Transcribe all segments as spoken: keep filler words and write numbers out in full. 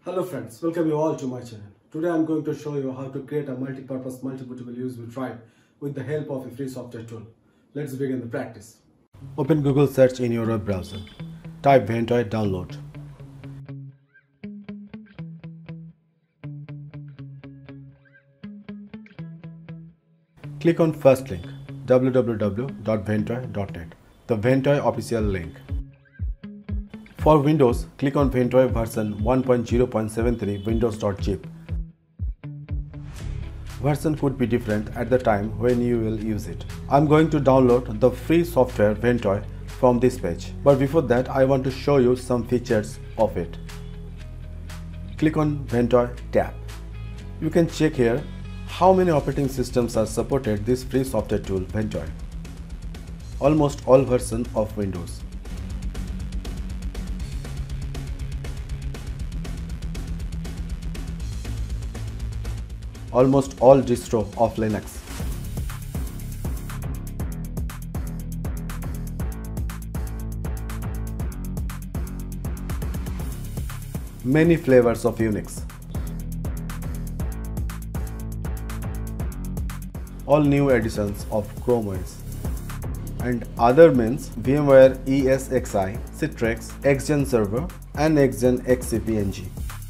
Hello friends, welcome you all to my channel. Today I am going to show you how to create a multi-purpose multi-bootable U S B drive with the help of a free software tool. Let's begin the practice. Open Google search in your web browser. Type Ventoy download. Click on first link w w w dot ventoy dot net, the Ventoy official link. For Windows, click on Ventoy version one point zero point seven three windows.zip. Version could be different at the time when you will use it. I'm going to download the free software Ventoy from this page. But before that, I want to show you some features of it. Click on Ventoy tab. You can check here how many operating systems are supported this free software tool Ventoy. Almost all versions of Windows. Almost all distro of Linux. Many flavors of Unix. All new editions of Chrome O S. And other means VMware E S X i, Citrix, Xgen Server and Xgen X C P N G.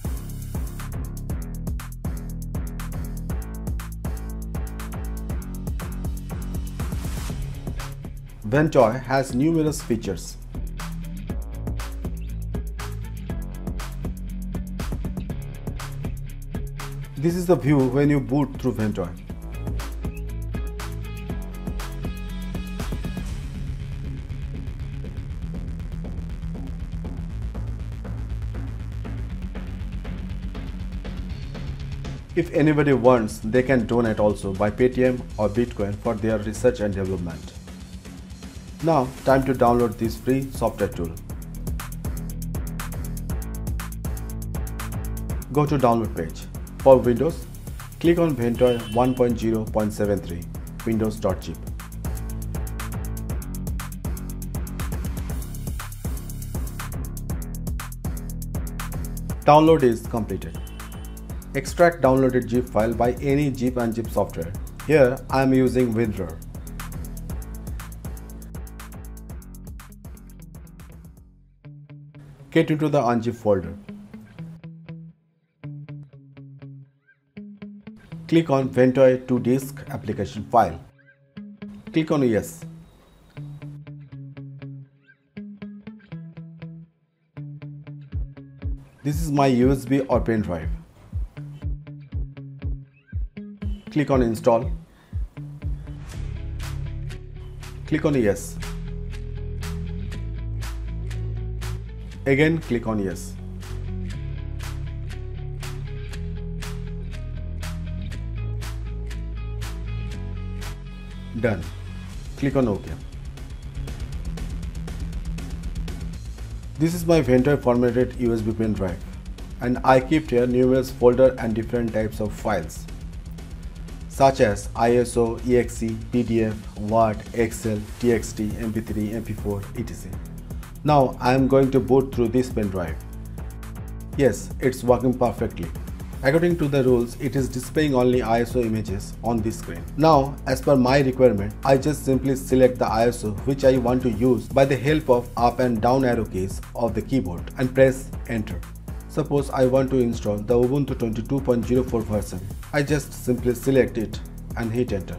Ventoy has numerous features. This is the view when you boot through Ventoy. If anybody wants, they can donate also by Paytm or Bitcoin for their research and development. Now, time to download this free software tool. Go to download page. For Windows, click on Ventoy one point zero point seven three windows.zip. Download is completed. Extract downloaded zip file by any zip and zip software. Here I am using WinRAR. Get into the unzip folder. Click on Ventoy to disk application file. Click on yes. This is my U S B or pen drive. Click on install. Click on yes. Again click on yes. Done. Click on OK. This is my Ventoy formatted U S B pen drive, and I kept here numerous folders and different types of files such as I S O, E X E, P D F, Word, Excel, T X T, M P three, M P four, et cetera. Now I am going to boot through this pen drive. Yes, it's working perfectly. According to the rules, it is displaying only I S O images on this screen. Now, as per my requirement, I just simply select the I S O which I want to use by the help of up and down arrow keys of the keyboard and press enter. Suppose I want to install the Ubuntu twenty-two point zero four version. I just simply select it and hit enter.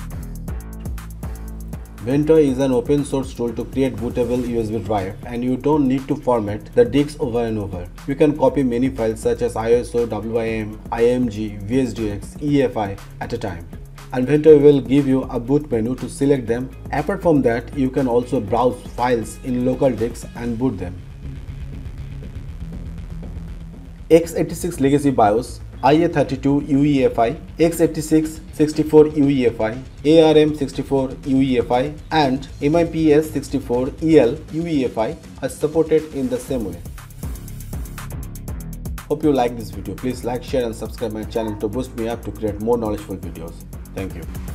Ventoy is an open source tool to create bootable U S B drive, and you don't need to format the disks over and over. You can copy many files such as I S O, W I M, I M G, V S D X, U E F I at a time. And Ventoy will give you a boot menu to select them. Apart from that, you can also browse files in local disks and boot them. x eighty-six Legacy BIOS, I A thirty-two U E F I, x eighty-six sixty-four U E F I, A R M sixty-four U E F I and M I P S sixty-four E L U E F I are supported in the same way. Hope you like this video. Please like, share and subscribe my channel to boost me up to create more knowledgeable videos. Thank you.